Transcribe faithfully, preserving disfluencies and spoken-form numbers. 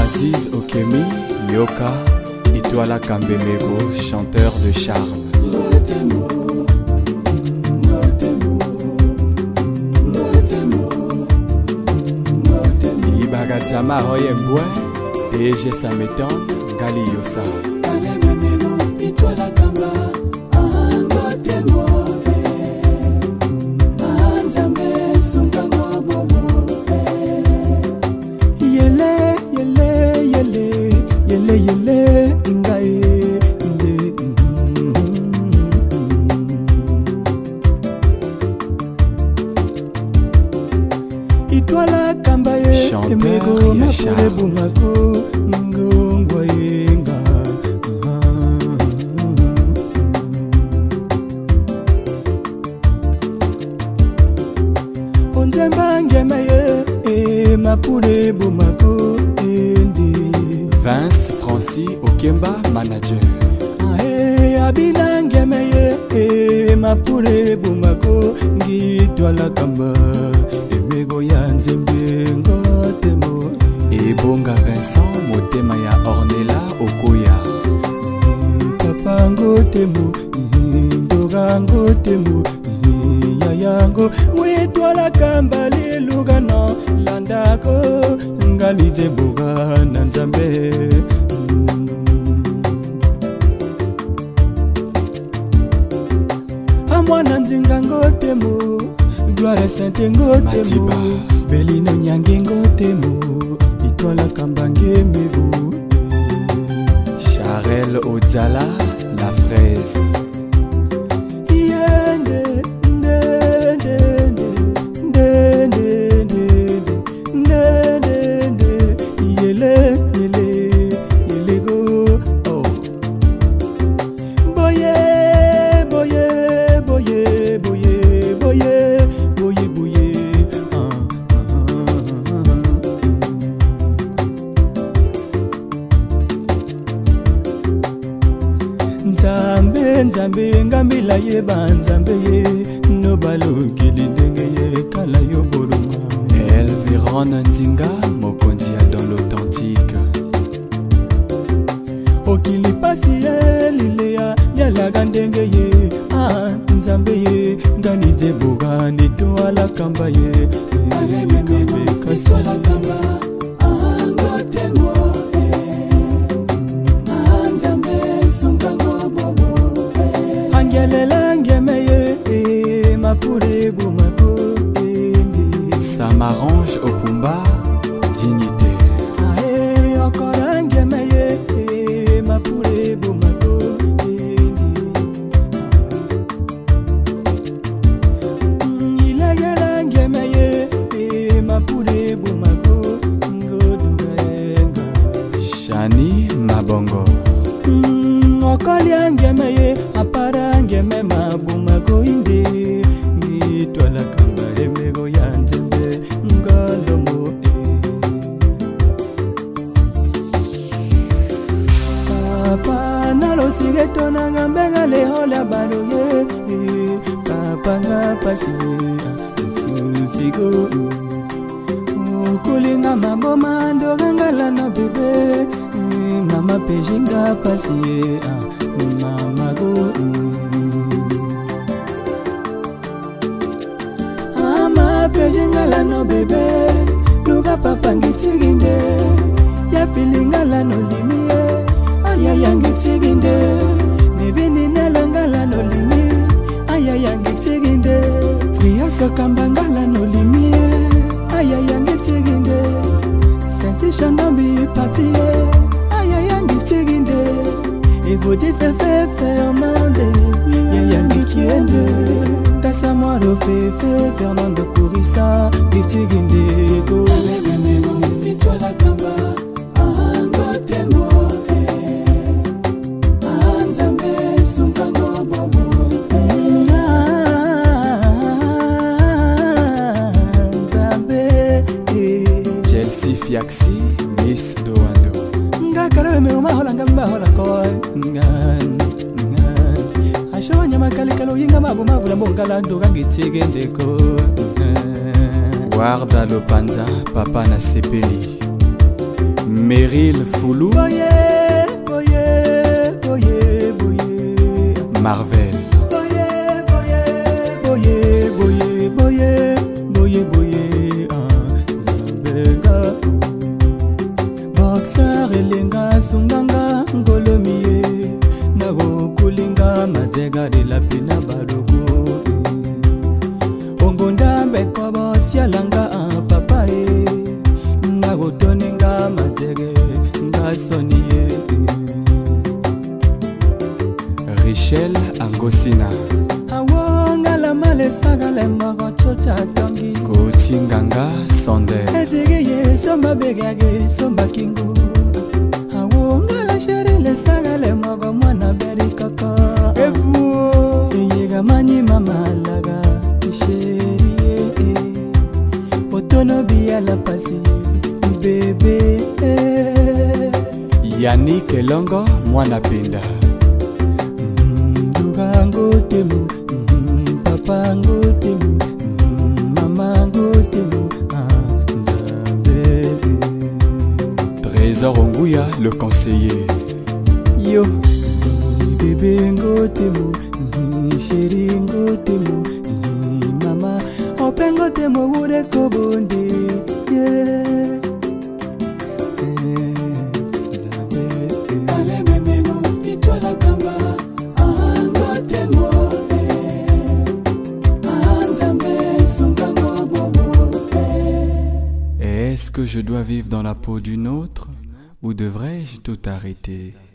Aziz Okemi, Yoka, Itoala Kambemego, chanteur de charme. Ibagatzama Hoyembwe, D G Sameton, Gali Yosa. Itoala Kamba, Angotemo, Anzambe Sungango Bobo. Yele, yele, yele, yele, yele, Ngaye, Nde. Itoala Kamba, Emego, Mapure Bumako, Ngongwa Yenga. Vince Francis Okemba, manager. Ebonga Vincent Motema ya Ornella Okoya. Papa Ngotemo, Ndoga Temu, Yayango, Wetoala Kamba Lugana, Landako, Ngali de Boga, Nanzambe. Amwana Nzinga Ngotemo, Gloire Sainte Ngotemo, Belino Nyange Ngotemo, Itoala Kamba Ngemego. Charel Ozala, la fraise. Nzambe nzambe ngambila ye banzambe ye no balokili ndenge ye kala yo boroma. Elviron Nzinga Mokondia dans l'authentique. Okili pasi ye lilea yalaga ndenge ye ah nzambe ye ngani de boga ni Itoala Kamba ye alemebe Itoala Kamba Angotemo anzambe sungango. Ça m'arrange au Pumba, dignité. Shani Mabongo. Okoliangemeye aparangeme mabumako inde Itoala Kamba emego yanzembe ngalomo Papa nalo sigeto nanga mbenga lehola baroye Papa nga pasi susigo Kulinga maboma ndogangala na bebe Mama pejinga pasi mama go Ama pejinga la no bebe Luga papa ngitiginde Ya feelinga la no limie Aya yangi tiginde Nevini nelanga la no limie Aya yangi tiginde Fria sokambanga la no limie Aya yangi tiginde Senti chandambi patie Et vous dites Fefe Fernande Yayangi Kiende Tassa Moiro Fefe Fernando Kurisa Itiginde Go Itoala Kamba Angotemo Anzambe Sungango Bobo Anzambe Chelsea Fiaxi Miss Doando. Ngakala me umahola ngamba koi ngan ngan Ashawa nyama kale kalo yinga mabu mavula mbongala ndoga ngitigendeko. Guarda Lopanza Papa na sepeli Meryl Foulou, boye, boye, boye, boye. Marvel, Boye, boye, boye, boye, boye, boye, boye, ah, Benga. Boxer elenga sunganga ngolomie, nago kulinga matega de la pina barogo. Ongonda mbeko bosialanga papa e, nago toninga matege ngasonie. Richel Angosina, Awanga la male sagale maga chocha tangi. Kotinganga Sonder, Ezige somba begage somba kingu. Awanga la shere le sagale maga mwana beri kaka. Ebu yega mani mama laga sheri. Otono biya la pasi bebe. Yannick Elongo Mwana Penda, Ngotemu, papa ngotemu, mama ngotemu, Trésor Onguya le conseiller, yo, bébé ngotemu, chéri ngotemu, mama, open ngotemu ure kobonde, yeah. Est-ce que je dois vivre dans la peau d'une autre ou devrais-je tout arrêter?